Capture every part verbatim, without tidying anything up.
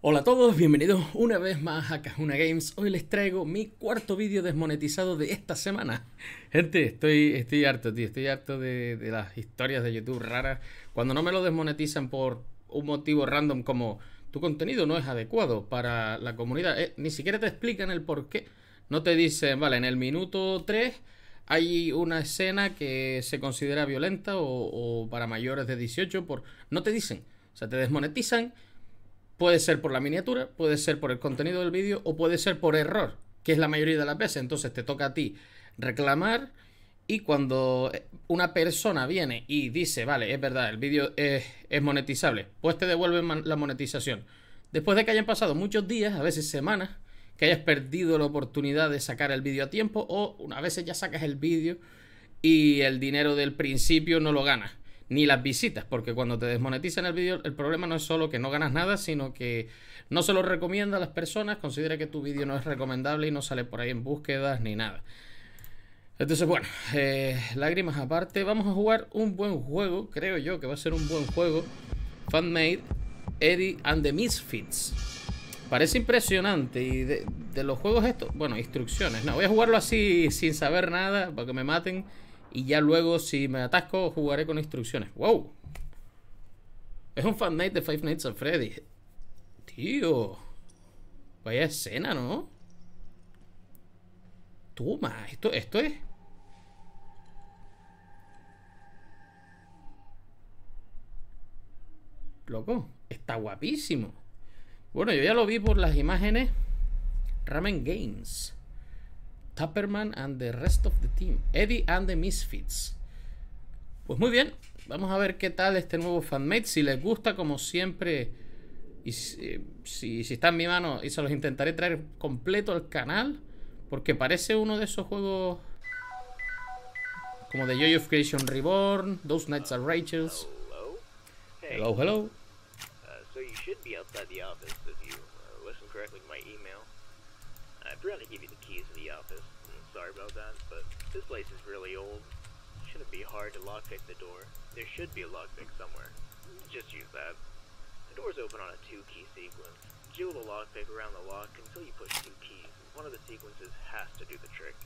Hola a todos, bienvenidos una vez más a Kahuna Games. Hoy les traigo mi cuarto vídeo desmonetizado de esta semana. Gente, estoy, estoy harto, tío, estoy harto de, de las historias de YouTube raras. Cuando no me lo desmonetizan por un motivo random como tu contenido no es adecuado para la comunidad, eh, ni siquiera te explican el por qué. No te dicen, vale, en el minuto tres hay una escena que se considera violenta o, o para mayores de dieciocho, por... no te dicen, o sea, te desmonetizan. Puede ser por la miniatura, puede ser por el contenido del vídeo o puede ser por error, que es la mayoría de las veces. Entonces te toca a ti reclamar, y cuando una persona viene y dice, vale, es verdad, el vídeo es, es monetizable, pues te devuelven la monetización. Después de que hayan pasado muchos días, a veces semanas, que hayas perdido la oportunidad de sacar el vídeo a tiempo, o una vez ya sacas el vídeo y el dinero del principio no lo ganas, ni las visitas, porque cuando te desmonetizan el vídeo, el problema no es solo que no ganas nada, sino que no se lo recomienda a las personas, considera que tu vídeo no es recomendable y no sale por ahí en búsquedas ni nada. Entonces, bueno, eh, lágrimas aparte, vamos a jugar un buen juego, creo yo que va a ser un buen juego. Fan-made, Eddie and the Misfits. Parece impresionante. Y de, de los juegos estos, bueno, instrucciones, no, voy a jugarlo así sin saber nada, para que me maten. Y ya luego, si me atasco, jugaré con instrucciones. ¡Wow! Es un fan-made de Five Nights at Freddy's. Tío. Vaya escena, ¿no? Toma, esto, esto es... Loco, está guapísimo. Bueno, yo ya lo vi por las imágenes. Ramen Games. Tupperman and the rest of the team. Eddie and the Misfits. Pues muy bien, vamos a ver qué tal este nuevo fanmade. Si les gusta, como siempre, y si, si, si está en mi mano, y se los intentaré traer completo al canal, porque parece uno de esos juegos como de Joy of Creation Reborn, Those Nights at Rachel's. Hello, hello. Uh, so you should be outside the office if you uh, listen correctly to my email. I forgot to give you the keys to the office. I'm sorry about that, but this place is really old. Shouldn't be hard to lockpick the door. There should be a lockpick somewhere. Just use that. The door's open on a two-key sequence. Jiggle the lockpick around the lock until you push two keys. One of the sequences has to do the trick.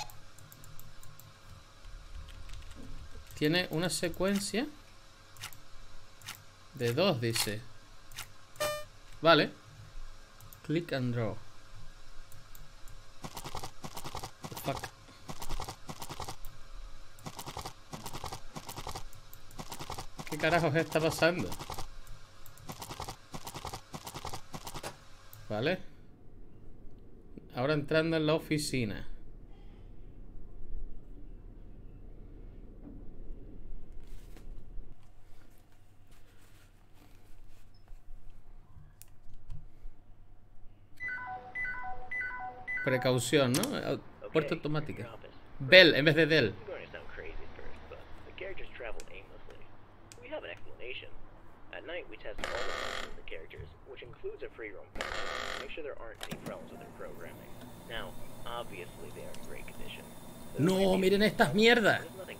Tiene una secuencia de dos, dice. Vale. Click and draw. Fuck. ¿Qué carajos está pasando? Vale. Ahora entrando en la oficina. Precaución, ¿no? Puerta automática. Bell en vez de Dell. No, miren estas mierdas.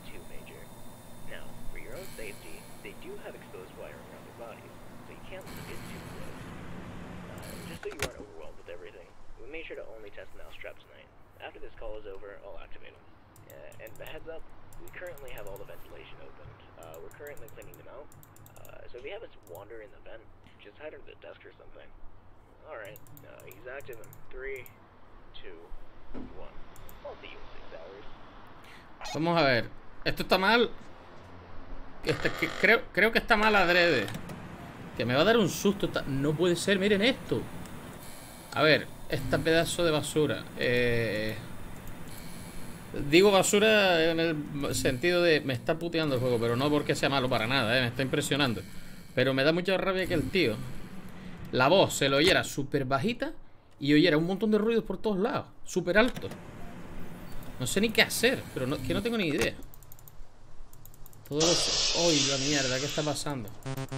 Make sure to only test the mousetrap tonight. After this call is over, I'll activate them. Uh, and a heads up, we currently have all the ventilation opened. Uh, we're currently cleaning them out. Uh, so if you have us wander in the vent, just hide under the desk or something. Alright, uh, he's active in three, two, one. I'll see you in six hours. Vamos a ver. Esto está mal. Este, que, creo, creo que está mal adrede. Que me va a dar un susto. Está... No puede ser, miren esto. A ver, este pedazo de basura. Eh, digo basura en el sentido de me está puteando el juego, pero no porque sea malo para nada, eh, me está impresionando. Pero me da mucha rabia que el tío, la voz se lo oyera súper bajita y oyera un montón de ruidos por todos lados, súper alto. No sé ni qué hacer, pero no, que no tengo ni idea. Todos los... ¡Uy, la mierda! ¿Qué está pasando?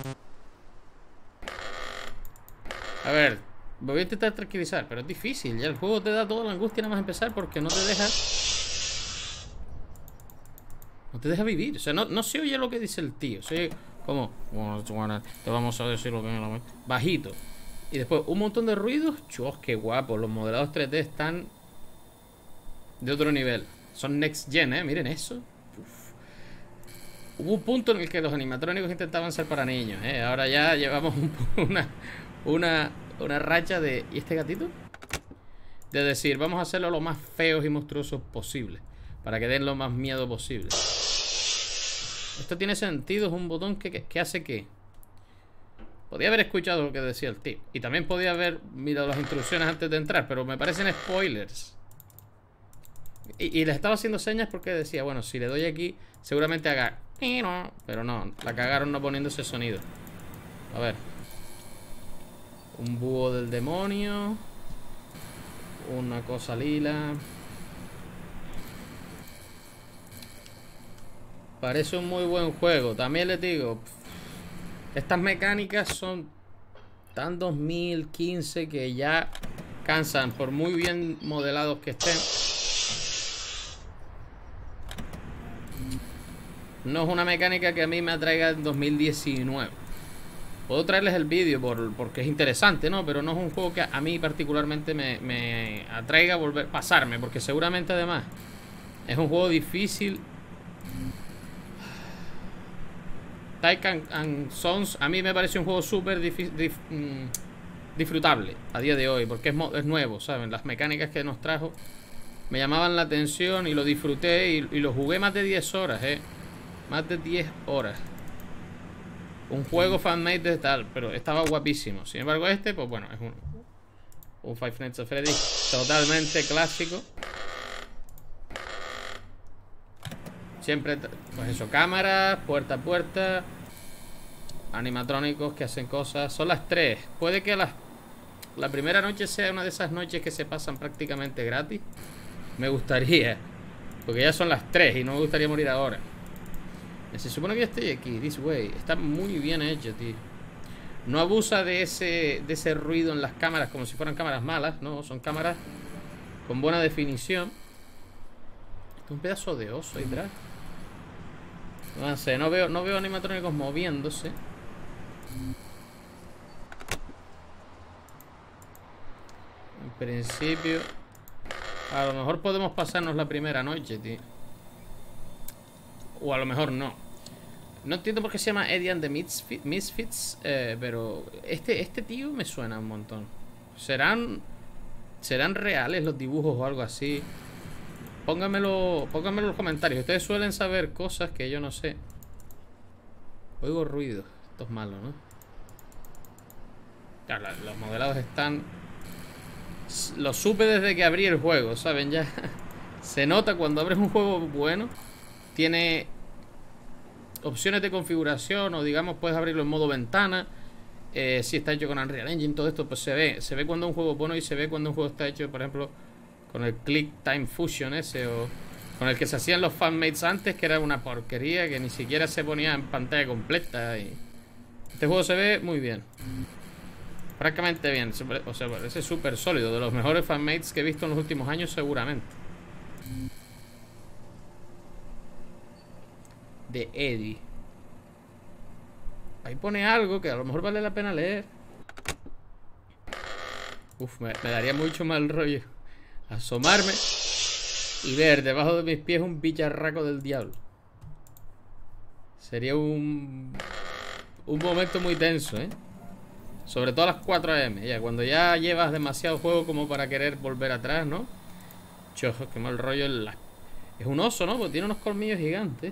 A ver, me voy a intentar tranquilizar, pero es difícil. Ya el juego te da toda la angustia nada más empezar porque no te deja... No te deja vivir. O sea, no, no se oye lo que dice el tío. Se oye como... Te vamos a decir lo que... Bajito. Y después un montón de ruidos. Chos, qué guapo. Los modelados tres D están de otro nivel. Son next gen, ¿eh? Miren eso. Uf. Hubo un punto en el que los animatrónicos intentaban ser para niños, ¿eh? Ahora ya llevamos un, una, una, una racha de... ¿Y este gatito? De decir, vamos a hacerlo lo más feos y monstruosos posible, para que den lo más miedo posible. Esto tiene sentido. Es un botón que, que, que hace que... Podía haber escuchado lo que decía el tip. Y también podía haber mirado las instrucciones antes de entrar, pero me parecen spoilers. Y, y les estaba haciendo señas porque decía, bueno, si le doy aquí, seguramente haga... Pero no, la cagaron no poniendo ese sonido. A ver. Un búho del demonio. Una cosa lila. Parece un muy buen juego. También les digo, estas mecánicas son tan dos mil quince que ya cansan, por muy bien modelados que estén. No es una mecánica que a mí me atraiga en dos mil diecinueve. Puedo traerles el vídeo por, porque es interesante, ¿no? Pero no es un juego que a mí particularmente me, me atraiga a volver a pasarme, porque seguramente además es un juego difícil. Tyke and Sons a mí me parece un juego súper dif dif disfrutable a día de hoy, porque es, es nuevo, ¿saben? Las mecánicas que nos trajo me llamaban la atención y lo disfruté y, y lo jugué más de diez horas, ¿eh? Más de diez horas. Un juego fanmade de tal, pero estaba guapísimo. Sin embargo este, pues bueno, es un, un Five Nights at Freddy's totalmente clásico. Siempre, pues eso, cámaras, puerta a puerta, animatrónicos que hacen cosas. Son las tres. Puede que la, la primera noche sea una de esas noches que se pasan prácticamente gratis. Me gustaría, porque ya son las tres y no me gustaría morir ahora. Se supone que yo estoy aquí, this way. Está muy bien hecho, tío. No abusa de ese, de ese ruido en las cámaras como si fueran cámaras malas. No, son cámaras con buena definición. Este es un pedazo de oso ahí atrás. No sé, no veo, no veo animatrónicos moviéndose. En principio, a lo mejor podemos pasarnos la primera noche, tío. O a lo mejor no. No entiendo por qué se llama Eddie and the Misfits, Misfits eh, pero este, este tío me suena un montón. ¿Serán, ¿Serán reales los dibujos o algo así? Pónganmelo, pónganmelo en los comentarios. Ustedes suelen saber cosas que yo no sé. Oigo ruido. Esto es malo, ¿no? Claro, los modelados están... Lo supe desde que abrí el juego, ¿saben? Ya se nota cuando abres un juego bueno. Tiene opciones de configuración, o digamos puedes abrirlo en modo ventana. eh, Si está hecho con Unreal Engine, todo esto pues se ve. Se ve cuando un juego es bueno y se ve cuando un juego está hecho, por ejemplo, con el Click Time Fusion ese, o con el que se hacían los fanmates antes, que era una porquería, que ni siquiera se ponía en pantalla completa. Y este juego se ve muy bien, francamente bien. O sea, parece súper sólido. De los mejores fanmates que he visto en los últimos años, seguramente. De Eddie. Ahí pone algo que a lo mejor vale la pena leer. Uf, me, me daría mucho mal rollo asomarme y ver debajo de mis pies un bicharraco del diablo. Sería un un momento muy tenso, ¿eh? Sobre todo a las cuatro a eme, ya cuando ya llevas demasiado juego como para querer volver atrás, ¿no? Chojo, qué mal rollo el... Es un oso, ¿no? Porque tiene unos colmillos gigantes.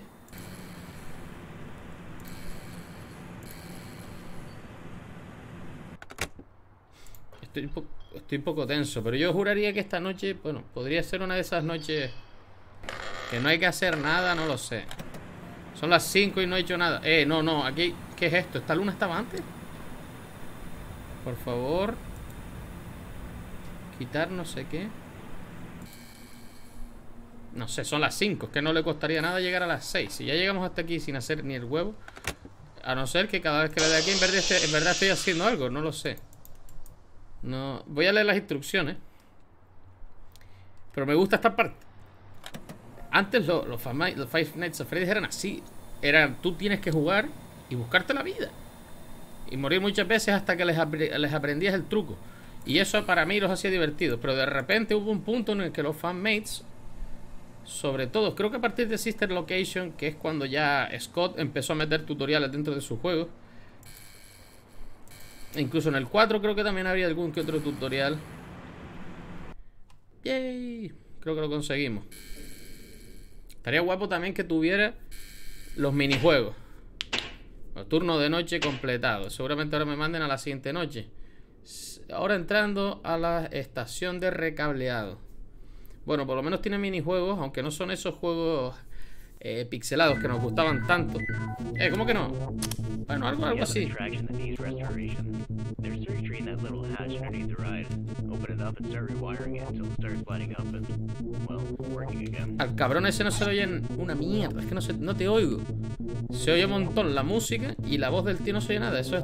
Estoy un, po estoy un poco tenso, pero yo juraría que esta noche, bueno, podría ser una de esas noches que no hay que hacer nada, no lo sé. Son las cinco y no he hecho nada. Eh, no, no, aquí, ¿qué es esto? ¿Esta luna estaba antes? Por favor. Quitar no sé qué. No sé, son las cinco. Es que no le costaría nada llegar a las seis. Si ya llegamos hasta aquí sin hacer ni el huevo. A no ser que cada vez que le dé aquí en verdad, esté, en verdad estoy haciendo algo, no lo sé. No, voy a leer las instrucciones. Pero me gusta esta parte. Antes lo, los, los Five Nights at Freddy's eran así. Eran, tú tienes que jugar y buscarte la vida. Y morir muchas veces hasta que les, les aprendías el truco. Y eso para mí los hacía divertidos. Pero de repente hubo un punto en el que los fanmates, sobre todo, creo que a partir de Sister Location, que es cuando ya Scott empezó a meter tutoriales dentro de su juego. Incluso en el cuatro creo que también había algún que otro tutorial. ¡Yay! Creo que lo conseguimos. Estaría guapo también que tuviera los minijuegos. Los turnos de noche completados. Seguramente ahora me manden a la siguiente noche. Ahora entrando a la estación de recableado. Bueno, por lo menos tiene minijuegos, aunque no son esos juegos eh, pixelados que nos gustaban tanto. Eh, ¿cómo que no? Bueno, algo, algo así. Al cabrón ese no se le oye una mierda. Es que no, se, no te oigo. Se oye un montón la música y la voz del tío no se oye nada. Eso es...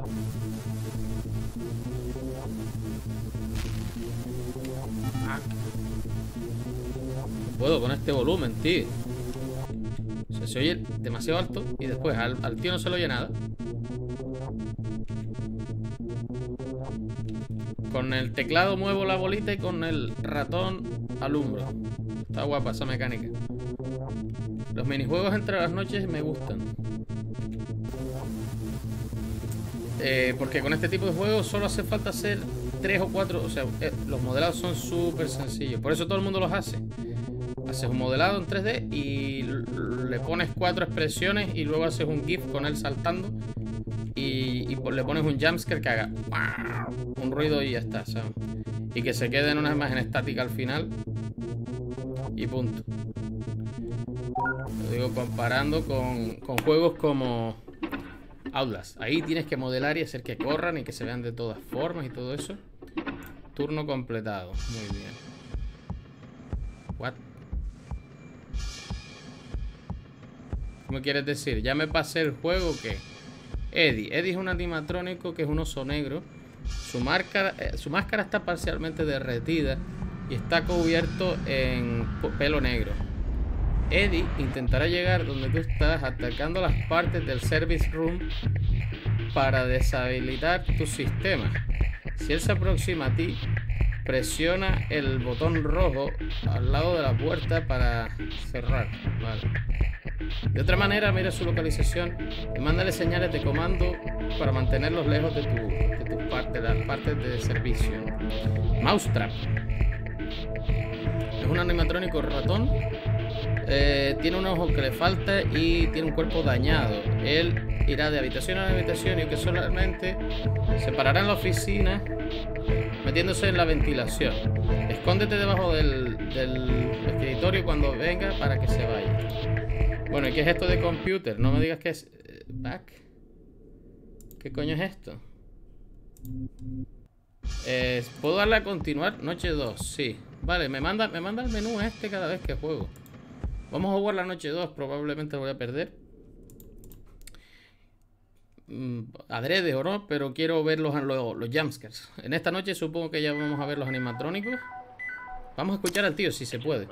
Puedo con este volumen, tío. O sea, se oye demasiado alto y después al, al tío no se le oye nada. Con el teclado muevo la bolita y con el ratón alumbro. Está guapa esa mecánica. Los minijuegos entre las noches me gustan. Eh, porque con este tipo de juegos solo hace falta hacer tres o cuatro. O sea, eh, los modelados son súper sencillos. Por eso todo el mundo los hace. Haces un modelado en tres D y le pones cuatro expresiones y luego haces un GIF con él saltando y, y le pones un jumpscare que haga un ruido y ya está, ¿sabes? Y que se quede en una imagen estática al final y punto. Lo digo comparando con, con juegos como Outlast. Ahí tienes que modelar y hacer que corran y que se vean de todas formas y todo eso. Turno completado. Muy bien. What? ¿Cómo quieres decir? ¿Ya me pasé el juego o qué? Eddie. Eddie es un animatrónico que es un oso negro. Su, marca, eh, su máscara está parcialmente derretida y está cubierto en pelo negro. Eddie intentará llegar donde tú estás atacando las partes del service room para deshabilitar tu sistema. Si él se aproxima a ti, presiona el botón rojo al lado de la puerta para cerrar. Vale. De otra manera, mira su localización y mándale señales de comando para mantenerlos lejos de, tu, de, tu parte, de las partes de servicio. Mousetrap. Es un animatrónico ratón. Eh, tiene un ojo que le falta y tiene un cuerpo dañado. Él irá de habitación a habitación y que solamente se parará en la oficina metiéndose en la ventilación. Escóndete debajo del, del escritorio cuando venga para que se vaya. Bueno, ¿y qué es esto de computer? No me digas que es... ¿Back? ¿Qué coño es esto? Eh, ¿Puedo darle a continuar? Noche dos, sí. Vale, me manda, me manda el menú este cada vez que juego. Vamos a jugar la noche dos, probablemente lo voy a perder. Mm, adrede o no, pero quiero ver los, los, los jumpscares. En esta noche supongo que ya vamos a ver los animatrónicos. Vamos a escuchar al tío si se puede.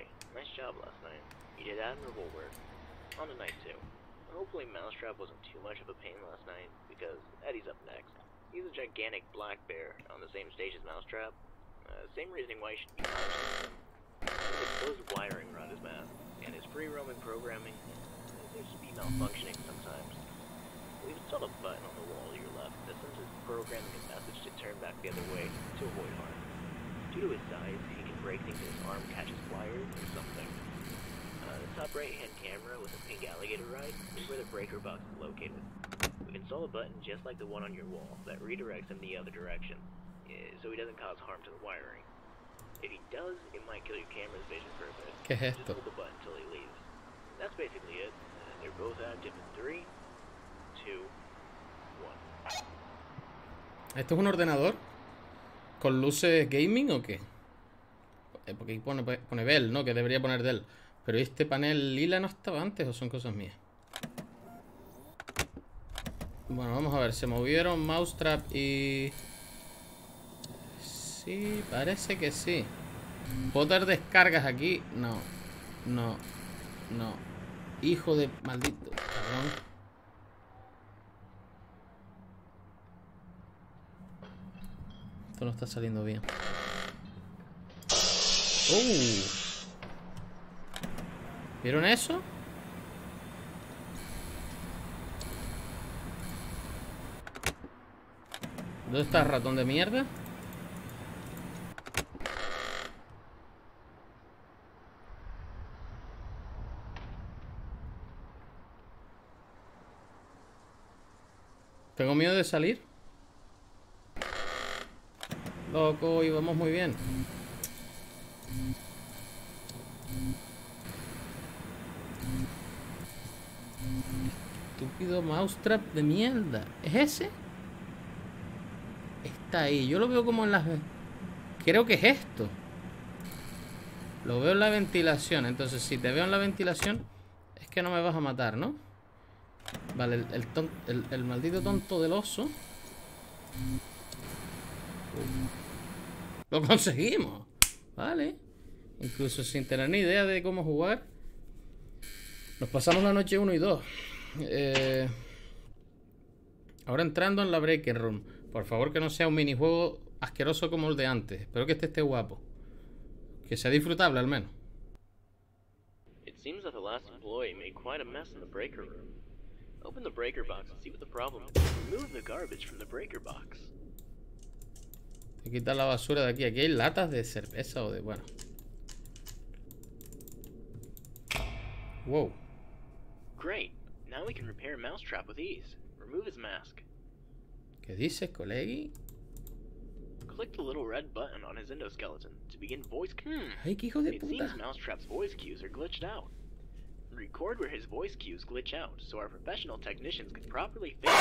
On to night two. Hopefully Mousetrap wasn't too much of a pain last night, because Eddie's up next. He's a gigantic black bear on the same stage as Mousetrap. Uh, same reasoning why he should be punished. His exposed wiring around his mouth, and his free roaming programming seems to be malfunctioning sometimes. We've installed a button on the wall to your left that sends his programming a message to turn back the other way to avoid harm. Due to his size, he can break things if his arm catches wires or something. Top right-hand camera with a pink alligator ride is where the breaker box is located. We install a button just like the one on your wall that redirects him the other direction, so he doesn't cause harm to the wiring. If he does, it might kill your camera's vision for a bit. ¿Qué es esto? Just hold the button until he leaves. That's basically it. They're both active in three, two, one. ¿Esto es un ordenador? ¿Con luces gaming o qué? Porque aquí pone, pone Bell, ¿no? Que debería poner Dell. Pero este panel lila no estaba antes o son cosas mías. Bueno, vamos a ver. Se movieron Mousetrap y... Sí, parece que sí. ¿Puedo dar descargas aquí? No. No. No. Hijo de maldito cabrón. Esto no está saliendo bien. ¡Oh! ¿Vieron eso? ¿Dónde está el ratón de mierda? Tengo miedo de salir. Loco, y vamos muy bien. Estúpido mousetrap de mierda. ¿Es ese? Está ahí. Yo lo veo como en las... Creo que es esto. Lo veo en la ventilación. Entonces, si te veo en la ventilación, es que no me vas a matar, ¿no? Vale, el, el, ton, el, el maldito tonto del oso. Lo conseguimos. Vale. Incluso sin tener ni idea de cómo jugar. Nos pasamos la noche uno y dos. Eh, ahora entrando en la Breaker Room. Por favor, que no sea un minijuego asqueroso como el de antes. Espero que este esté guapo. Que sea disfrutable al menos. It seems that the last employee made quite a mess in the breaker room. Open the breaker box and see what the problem is. Remove the garbage from the breaker box. Voy a quitar la basura de aquí. Aquí hay latas de cerveza o de... Bueno. Wow. Great. Now we can repair Mousetrap with ease. Remove his mask. ¿Qué dices, colegui? Click the little red button on his endoskeleton to begin voice. Hmm. Ay, qué hijo de It puta. seems Mousetrap's voice cues are glitched out. Record where his voice cues glitch out, so our professional technicians can properly fix.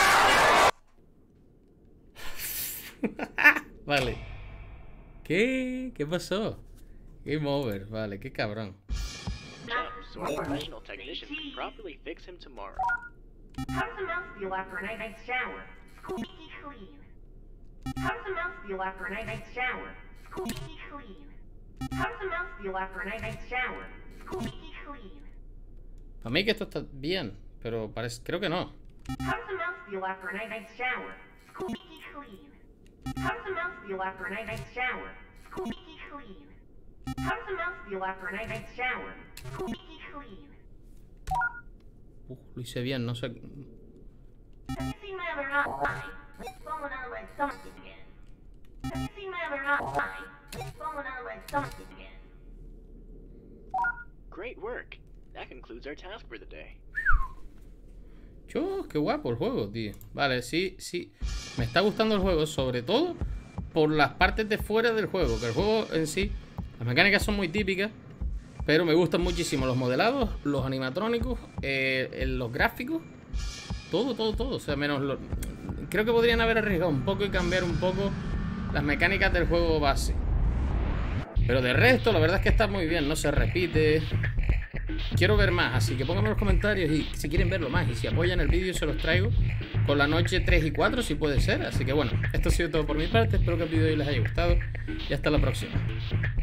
Vale. ¿Qué? ¿Qué pasó? Game over. Vale, qué cabrón. So our professional technicians can properly fix him tomorrow. How does a mouse feel after a night night shower? Squeaky clean. How does a mouse feel after a night night shower? Squeaky clean. How does a mouse feel after a night night shower? Squeaky clean. A mí que esto está bien, pero parece, creo que no. How does a mouse feel after a night night shower? Squeaky clean. How does a mouse feel after a night night shower? Squeaky clean. How does a mouse feel after a night night shower? Squeaky clean. Uh, lo hice bien, no sé. Have you seen my other eye? It's falling out of my stomach again. Have you seen my other eye? It's falling out of my stomach again. Great work. That concludes our task for the day. Yo, qué guapo el juego, tío. Vale, sí, sí. Me está gustando el juego, sobre todo por las partes de fuera del juego. Que el juego en sí, las mecánicas son muy típicas, pero me gustan muchísimo los modelados, los animatrónicos, eh, los gráficos. Todo, todo, todo. O sea, menos lo... Creo que podrían haber arriesgado un poco y cambiar un poco las mecánicas del juego base. Pero de resto, la verdad es que está muy bien. No se repite. Quiero ver más, así que pónganme en los comentarios y si quieren verlo más. Y si apoyan el vídeo se los traigo con la noche tres y cuatro, si puede ser. Así que bueno, esto ha sido todo por mi parte. Espero que el vídeo les haya gustado y hasta la próxima.